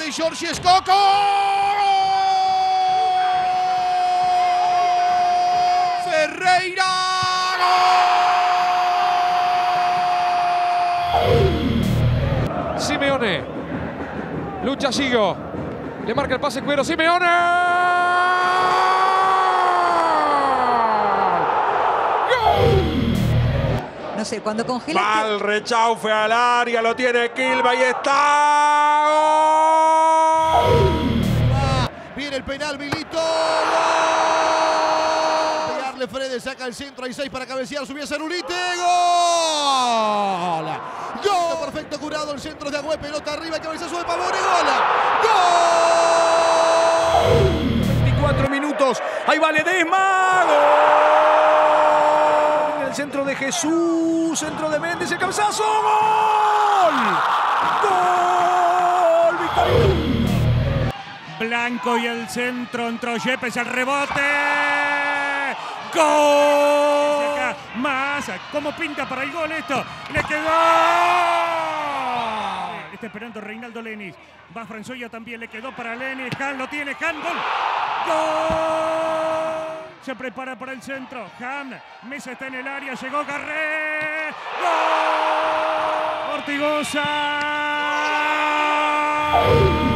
de Giorgi Scocco. Ferreira. Simeone. Lucha Sigo. Le marca el pase Cuero. Simeone. No sé, cuando congela... Va el rechaufe al área, lo tiene Quilmes, ahí está. ¡Gol! Viene el penal, Milito. ¡Gol! Pegarle Fredes, saca el centro, hay 6 para cabecear, subía Cerulite. ¡Gol! ¡Gol! Perfecto curado, el centro de Agüe, pelota arriba, cabezazo de Pavone. ¡Gol! ¡Gol! 24 minutos, ahí va Ledesma. ¡Gol! El centro de Jesús, centro de Méndez, el cabezazo. ¡Gol! ¡Gol! ¡Victoria! Blanco y el centro, entró Yepes, el rebote. ¡Gol! Acá, Massa, ¿cómo pinta para el gol esto? ¡Le quedó! Está esperando Reinaldo Lenis. Va Franzoya también, le quedó para Lenis. Han lo tiene, Han, gol. ¡Gol! Se prepara para el centro. Han, Mesa está en el área, llegó Garré. ¡Gol! Ortigosa.